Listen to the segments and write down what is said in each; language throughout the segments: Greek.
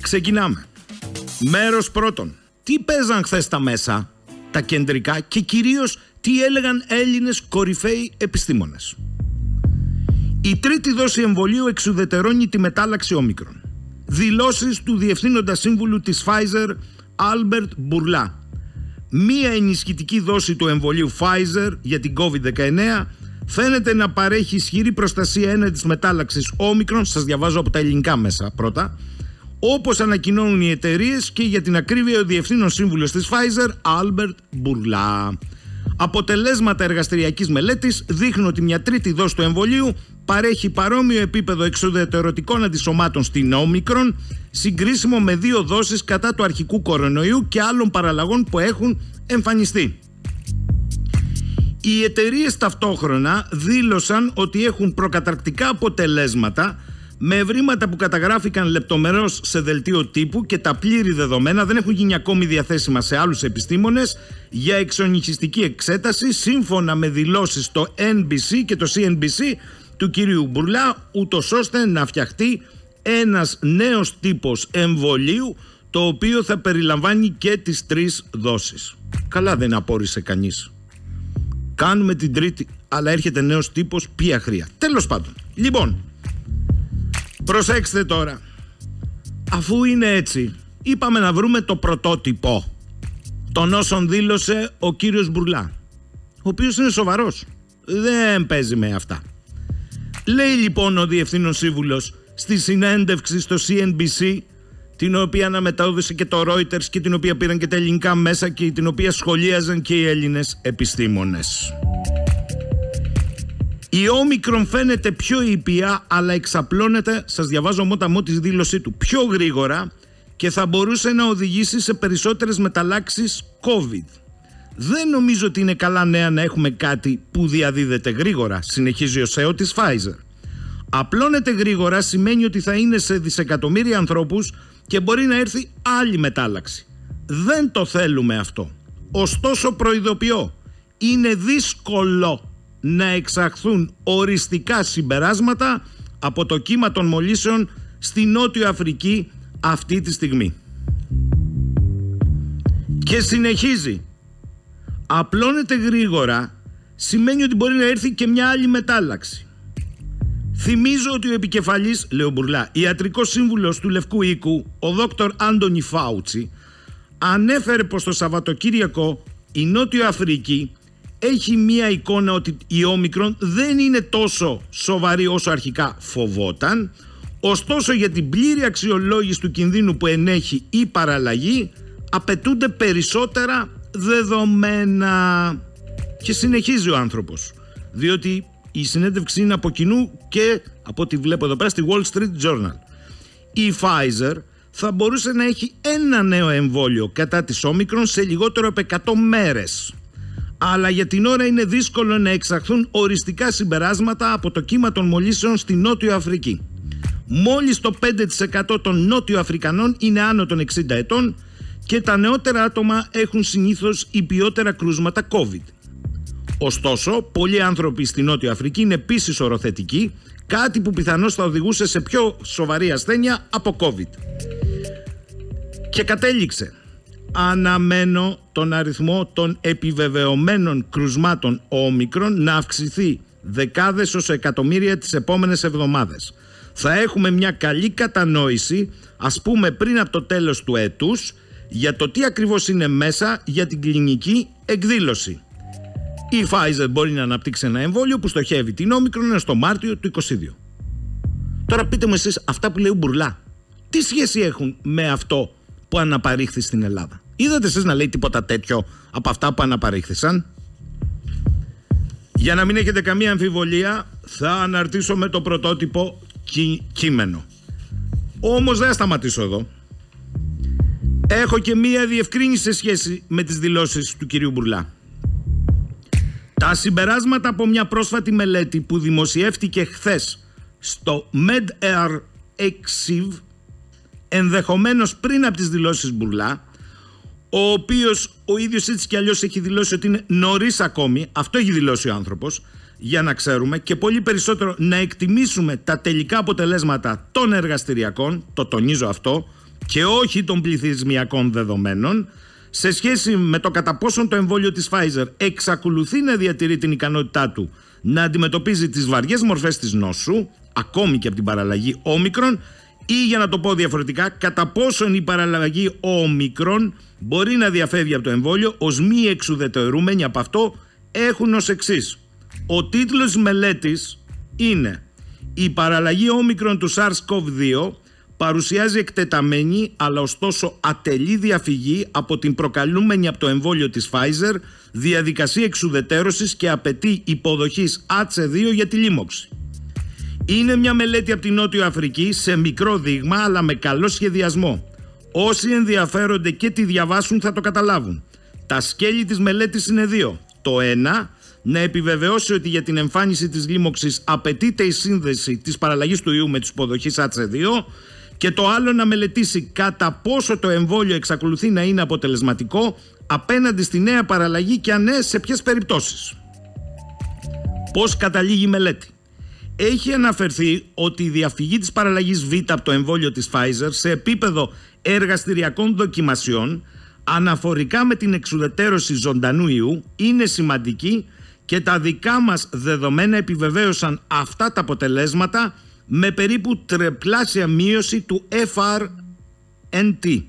Ξεκινάμε. Μέρος πρώτον. Τι παίζαν χθες τα μέσα, τα κεντρικά, και κυρίως τι έλεγαν Έλληνες κορυφαίοι επιστήμονες. Η τρίτη δόση εμβολίου εξουδετερώνει τη μετάλλαξη όμικρον. Δηλώσεις του Διευθύνοντα Σύμβουλου της Pfizer, Albert Bourla. Μία ενισχυτική δόση του εμβολίου Pfizer για την COVID-19 φαίνεται να παρέχει ισχυρή προστασία έναντι της μετάλλαξης όμικρον. Σας διαβάζω από τα ελληνικά μέσα πρώτα. Όπως ανακοινώνουν οι εταιρείες, και για την ακρίβεια ο Διευθύνων Σύμβουλος της Pfizer, Albert Bourla. Αποτελέσματα εργαστηριακής μελέτης δείχνουν ότι μια τρίτη δόση του εμβολίου παρέχει παρόμοιο επίπεδο εξουδετερωτικών αντισωμάτων στην όμικρον, συγκρίσιμο με 2 δόσεις κατά του αρχικού κορονοϊού και άλλων παραλλαγών που έχουν εμφανιστεί. Οι εταιρείες ταυτόχρονα δήλωσαν ότι έχουν προκαταρκτικά αποτελέσματα με ευρήματα που καταγράφηκαν λεπτομερώς σε δελτίο τύπου, και τα πλήρη δεδομένα δεν έχουν γίνει ακόμη διαθέσιμα σε άλλους επιστήμονες για εξονυχιστική εξέταση, σύμφωνα με δηλώσεις στο NBC και το CNBC του κυρίου Μπουρλά, ούτως ώστε να φτιαχτεί ένας νέος τύπος εμβολίου, το οποίο θα περιλαμβάνει και τις 3 δόσεις. Καλά δεν απόρρισε κανείς. Κάνουμε την τρίτη, αλλά έρχεται νέος τύπος, ποια χρειά. Τέλος πάντων. Λοιπόν, προσέξτε τώρα. Αφού είναι έτσι, είπαμε να βρούμε το πρωτότυπο των όσων δήλωσε ο κύριος Μπουρλά, ο οποίος είναι σοβαρός, δεν παίζει με αυτά. Λέει λοιπόν ο Διευθύνων Σύμβουλος στη συνέντευξη στο CNBC, την οποία αναμετάδωσε και το Reuters και την οποία πήραν και τα ελληνικά μέσα και την οποία σχολίαζαν και οι Έλληνες επιστήμονες. Η όμικρον φαίνεται πιο ήπια, αλλά εξαπλώνεται, σας διαβάζω μότα τη δήλωσή του, πιο γρήγορα και θα μπορούσε να οδηγήσει σε περισσότερες μεταλλάξεις COVID. Δεν νομίζω ότι είναι καλά νέα να έχουμε κάτι που διαδίδεται γρήγορα, συνεχίζει ο CEO της Pfizer. Απλώνεται γρήγορα σημαίνει ότι θα είναι σε δισεκατομμύρια ανθρώπους και μπορεί να έρθει άλλη μετάλλαξη. Δεν το θέλουμε αυτό. Ωστόσο προειδοποιώ, είναι δύσκολο να εξαχθούν οριστικά συμπεράσματα από το κύμα των μολύσεων στη Νότιο Αφρική αυτή τη στιγμή. Και συνεχίζει. Απλώνεται γρήγορα σημαίνει ότι μπορεί να έρθει και μια άλλη μετάλλαξη. Θυμίζω ότι ο επικεφαλής, λέει ο Μπουρλά, ιατρικός σύμβουλος του Λευκού Οίκου, ο Δόκτωρ Άντονι Φάουτσι, ανέφερε πως το Σαββατοκύριακο η Νότιο Αφρική έχει μία εικόνα ότι η όμικρον δεν είναι τόσο σοβαρή όσο αρχικά φοβόταν, ωστόσο για την πλήρη αξιολόγηση του κινδύνου που ενέχει η παραλλαγή απαιτούνται περισσότερα δεδομένα. Και συνεχίζει ο άνθρωπος, διότι η συνέντευξη είναι από κοινού και από ό,τι βλέπω εδώ πέρα στη Wall Street Journal. Η Pfizer θα μπορούσε να έχει ένα νέο εμβόλιο κατά της όμικρον σε λιγότερο από 100 μέρες. Αλλά για την ώρα είναι δύσκολο να εξαχθούν οριστικά συμπεράσματα από το κύμα των μολύσεων στη Νότιο Αφρική. Μόλις το 5% των Νότιο Αφρικανών είναι άνω των 60 ετών και τα νεότερα άτομα έχουν συνήθως υπιότερα κρούσματα COVID. Ωστόσο, πολλοί άνθρωποι στη Νότια Αφρική είναι επίσης οροθετικοί, κάτι που πιθανώς θα οδηγούσε σε πιο σοβαρή ασθένεια από COVID. Και κατέληξε. Αναμένω τον αριθμό των επιβεβαιωμένων κρουσμάτων όμικρον να αυξηθεί δεκάδες ως εκατομμύρια τις επόμενες εβδομάδες. Θα έχουμε μια καλή κατανόηση, ας πούμε πριν από το τέλος του έτους, για το τι ακριβώς είναι μέσα για την κλινική εκδήλωση. Η Pfizer μπορεί να αναπτύξει ένα εμβόλιο που στοχεύει την όμικρον στο Μάρτιο του 2022. Τώρα πείτε μου εσείς, αυτά που λέει ο Μπουρλά, τι σχέση έχουν με αυτό που αναπαρήχθη στην Ελλάδα? Είδατε εσείς να λέει τίποτα τέτοιο από αυτά που αναπαρήχθησαν? Για να μην έχετε καμία αμφιβολία, θα αναρτήσω με το πρωτότυπο κείμενο. Όμως δεν θα σταματήσω εδώ. Έχω και μία διευκρίνηση σε σχέση με τις δηλώσεις του κυρίου Μπουρλά. Τα συμπεράσματα από μια πρόσφατη μελέτη που δημοσιεύτηκε χθες στο MedAire-Exiv, ενδεχομένως πριν από τις δηλώσεις Μπουρλά, ο οποίος ο ίδιος έτσι κι αλλιώς έχει δηλώσει ότι είναι νωρίς ακόμη, αυτό έχει δηλώσει ο άνθρωπος, για να ξέρουμε και πολύ περισσότερο να εκτιμήσουμε τα τελικά αποτελέσματα των εργαστηριακών, το τονίζω αυτό, και όχι των πληθυσμιακών δεδομένων, σε σχέση με το κατά πόσον το εμβόλιο της Pfizer εξακολουθεί να διατηρεί την ικανότητά του να αντιμετωπίζει τις βαριές μορφές της νόσου, ακόμη και από την παραλλαγή όμικρον, ή για να το πω διαφορετικά, κατά πόσον η παραλλαγή όμικρον μπορεί να διαφέρει από το εμβόλιο, ως μη εξουδετερούμενοι από αυτό έχουν ως εξής. Ο τίτλος της μελέτης είναι «Η παραλλαγή όμικρον του SARS-CoV-2 παρουσιάζει εκτεταμένη αλλά ωστόσο ατελή διαφυγή από την προκαλούμενη από το εμβόλιο της Pfizer διαδικασία εξουδετέρωσης και απαιτεί υποδοχής άτσε2 για τη λίμωξη». Είναι μια μελέτη από την Νότιο Αφρική σε μικρό δείγμα αλλά με καλό σχεδιασμό. Όσοι ενδιαφέρονται και τη διαβάσουν θα το καταλάβουν. Τα σκέλη της μελέτης είναι δύο. Το ένα, να επιβεβαιώσει ότι για την εμφάνιση της λίμωξης απαιτείται η σύνδεση της παραλλαγής του ιού με τις υποδοχής άτσε2, και το άλλο να μελετήσει κατά πόσο το εμβόλιο εξακολουθεί να είναι αποτελεσματικό απέναντι στη νέα παραλλαγή και αν ναι, σε ποιες περιπτώσεις. Πώς καταλήγει η μελέτη? Έχει αναφερθεί ότι η διαφυγή της παραλλαγής Β από το εμβόλιο της Pfizer σε επίπεδο εργαστηριακών δοκιμασιών αναφορικά με την εξουδετέρωση ζωντανού ιού είναι σημαντική και τα δικά μας δεδομένα επιβεβαίωσαν αυτά τα αποτελέσματα με περίπου τριπλάσια μείωση του FRNT.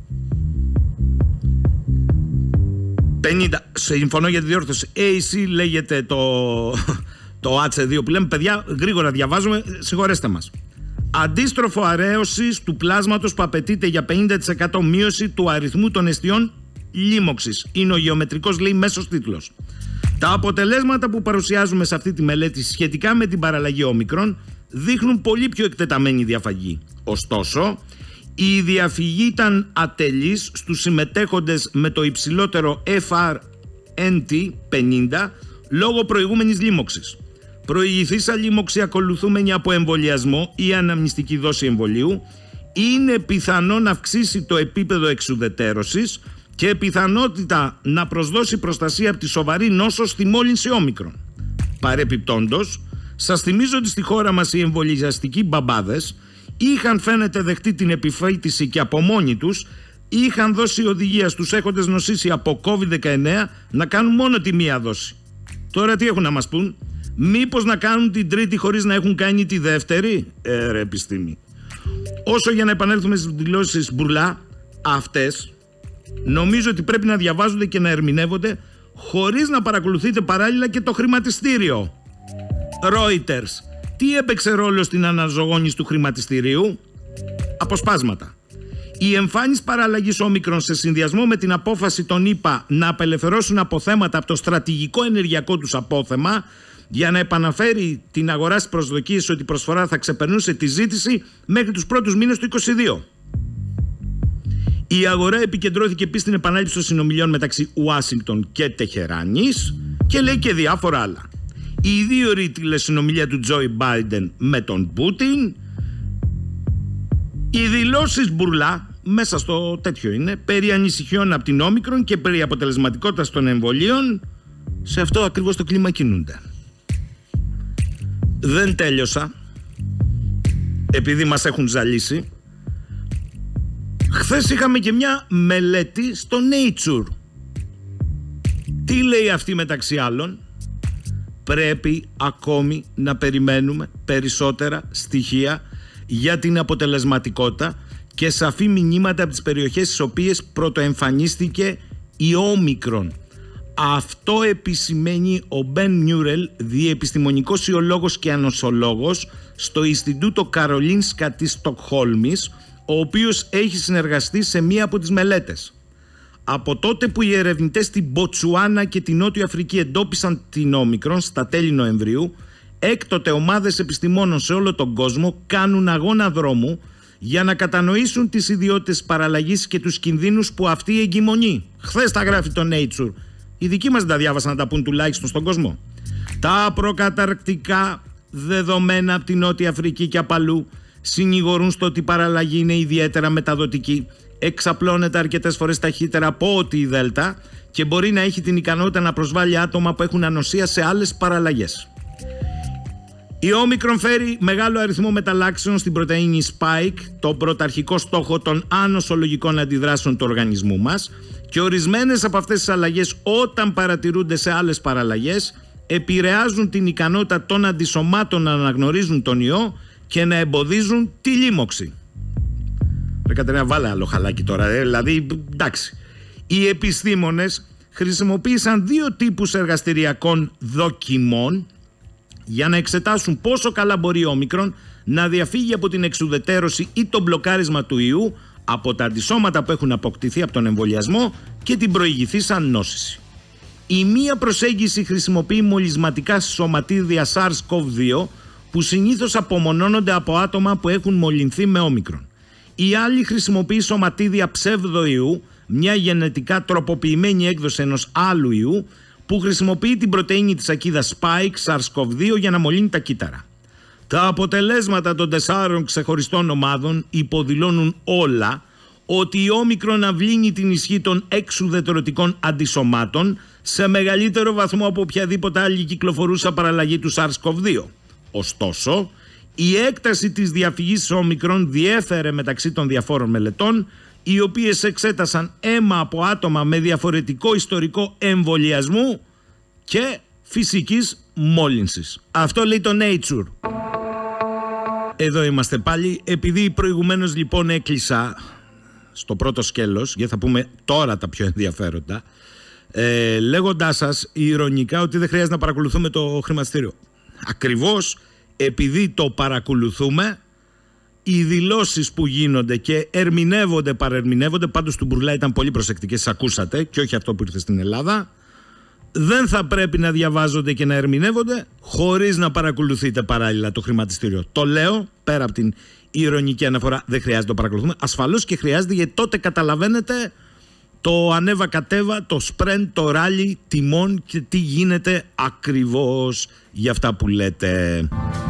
50, συμφωνώ για τη διόρθωση, AC λέγεται το άτσε2 που λέμε, παιδιά, γρήγορα διαβάζουμε, συγχωρέστε μας. Αντίστροφο αρέωσης του πλάσματος που απαιτείται για 50% μείωση του αριθμού των εστιών λίμωξης. Είναι ο γεωμετρικός, λέει, μέσος τίτλος. Τα αποτελέσματα που παρουσιάζουμε σε αυτή τη μελέτη σχετικά με την παραλλαγή όμικρον δείχνουν πολύ πιο εκτεταμένη διαφαγή. Ωστόσο, η διαφυγή ήταν ατελής στους συμμετέχοντες με το υψηλότερο FRNT 50 λόγω προηγούμενης λίμωξης. Προηγηθήσα λίμωξη ακολουθούμενη από εμβολιασμό ή αναμνηστική δόση εμβολίου είναι πιθανό να αυξήσει το επίπεδο εξουδετέρωσης και πιθανότητα να προσδώσει προστασία από τη σοβαρή νόσο στη μόλυνση όμικρον. Παρεπιπτόντως, σας θυμίζω ότι στη χώρα μας οι εμβολιαστικοί μπαμπάδες είχαν φαίνεται δεχτεί την επιφύτηση και από μόνοι τους είχαν δώσει οδηγία στους έχοντες νοσήσει από COVID-19 να κάνουν μόνο τη μία δόση. Τώρα τι έχουν να μας πούν? Μήπως να κάνουν την τρίτη χωρίς να έχουν κάνει τη δεύτερη? Ρε επιστήμη. Όσο για να επανέλθουμε στις δηλώσεις Μπουρλά, αυτές νομίζω ότι πρέπει να διαβάζονται και να ερμηνεύονται χωρίς να παρακολουθείτε παράλληλα και το χρηματιστήριο. Reuters. Τι έπαιξε ρόλο στην αναζωογόνηση του χρηματιστηρίου? Αποσπάσματα. Η εμφάνιση παραλλαγής όμικρον σε συνδυασμό με την απόφαση των ΗΠΑ να απελευθερώσουν αποθέματα από το στρατηγικό ενεργειακό τους απόθεμα για να επαναφέρει την αγορά στις προσδοκίες ότι η προσφορά θα ξεπερνούσε τη ζήτηση μέχρι τους πρώτους μήνες του 2022. Η αγορά επικεντρώθηκε επίσης στην επανάληψη των συνομιλιών μεταξύ Ουάσιγκτον και Τεχεράνης και λέει και διάφορα άλλα. Η ιδιόρη τηλεσυνομιλία του Τζόι Μπάιντεν με τον Πούτιν, οι δηλώσεις Μπουρλά μέσα στο τέτοιο είναι περί ανησυχιών από την όμικρον και περί αποτελεσματικότητας των εμβολίων. Σε αυτό ακριβώς το κλίμα κινούνται. Δεν τέλειωσα, επειδή μας έχουν ζαλίσει. Χθες είχαμε και μια μελέτη στο Nature. Τι λέει αυτή μεταξύ άλλων? Πρέπει ακόμη να περιμένουμε περισσότερα στοιχεία για την αποτελεσματικότητα και σαφή μηνύματα από τις περιοχές στις οποίες πρωτοεμφανίστηκε η όμικρον. Αυτό επισημαίνει ο Μπεν Μιούρελ, διεπιστημονικός ιολόγος και ανοσολόγος στο Ινστιτούτο Καρολίνσκα της Στοκχόλμης, ο οποίος έχει συνεργαστεί σε μία από τις μελέτες. Από τότε που οι ερευνητές στην Μποτσουάνα και την Νότια Αφρική εντόπισαν την όμικρον στα τέλη Νοεμβρίου, έκτοτε ομάδες επιστημόνων σε όλο τον κόσμο κάνουν αγώνα δρόμου για να κατανοήσουν τις ιδιότητες παραλλαγής και τους κινδύνους που αυτή εγκυμονεί. Χθες τα γράφει το Nature. Οι δικοί μας δεν τα διάβασαν να τα πούν τουλάχιστον στον κόσμο. Τα προκαταρκτικά δεδομένα από την Νότια Αφρική και απ' αλλού συνηγορούν στο ότι η παραλλαγή είναι ιδιαίτερα μεταδοτική, εξαπλώνεται αρκετές φορές ταχύτερα από ό,τι η Δέλτα και μπορεί να έχει την ικανότητα να προσβάλλει άτομα που έχουν ανοσία σε άλλες παραλλαγές. Η όμικρον φέρει μεγάλο αριθμό μεταλλάξεων στην πρωτεΐνη spike, το πρωταρχικό στόχο των ανοσολογικών αντιδράσεων του οργανισμού μας, και ορισμένες από αυτές τις αλλαγές, όταν παρατηρούνται σε άλλες παραλλαγές, επηρεάζουν την ικανότητα των αντισωμάτων να αναγνωρίζουν τον ιό και να εμποδίζουν τη λίμωξη. Ρε Κατερίνα, βάλε άλλο χαλάκι τώρα, δηλαδή εντάξει. Οι επιστήμονες χρησιμοποίησαν 2 τύπους εργαστηριακών δοκιμών για να εξετάσουν πόσο καλά μπορεί ο όμικρον να διαφύγει από την εξουδετερώση ή το μπλοκάρισμα του ιού από τα αντισώματα που έχουν αποκτηθεί από τον εμβολιασμό και την προηγηθήσα νόσηση. Η μία προσέγγιση χρησιμοποιεί μολυσματικά σωματίδια SARS-CoV-2 που συνήθως απομονώνονται από άτομα που έχουν μολυνθεί με όμικρον. Η άλλη χρησιμοποιεί σωματίδια ψευδοϊού, μια γενετικά τροποποιημένη έκδοση ενός άλλου ιού που χρησιμοποιεί την πρωτεΐνη της ακίδας Spike SARS-CoV-2 για να μολύνει τα κύτταρα. Τα αποτελέσματα των 4 ξεχωριστών ομάδων υποδηλώνουν όλα ότι η όμικρον αυλύνει την ισχύ των εξουδετερωτικών αντισωμάτων σε μεγαλύτερο βαθμό από οποιαδήποτε άλλη κυκλοφορούσα παραλλαγή του SARS-CoV-2. Ωστόσο, η έκταση της διαφυγής όμικρον διέφερε μεταξύ των διαφόρων μελετών, οι οποίες εξέτασαν αίμα από άτομα με διαφορετικό ιστορικό εμβολιασμού και φυσικής μόλυνσης. Αυτό λέει το Nature. Εδώ είμαστε πάλι. Επειδή προηγουμένως λοιπόν έκλεισα στο πρώτο σκέλος, γιατί θα πούμε τώρα τα πιο ενδιαφέροντα, λέγοντάς σας ειρωνικά ότι δεν χρειάζεται να παρακολουθούμε το χρηματιστήριο. Ακριβώς επειδή το παρακολουθούμε, οι δηλώσεις που γίνονται και ερμηνεύονται, παρερμηνεύονται, πάντως του Μπουρλά ήταν πολύ προσεκτικές, σας ακούσατε, και όχι αυτό που ήρθε στην Ελλάδα, δεν θα πρέπει να διαβάζονται και να ερμηνεύονται χωρίς να παρακολουθείτε παράλληλα το χρηματιστήριο. Το λέω, πέρα από την ειρωνική αναφορά, δεν χρειάζεται να το παρακολουθούμε. Ασφαλώς και χρειάζεται, γιατί τότε καταλαβαίνετε το ανέβα-κατέβα, το σπρεν, το ράλι τιμών και τι γίνεται ακριβώς για αυτά που λέτε.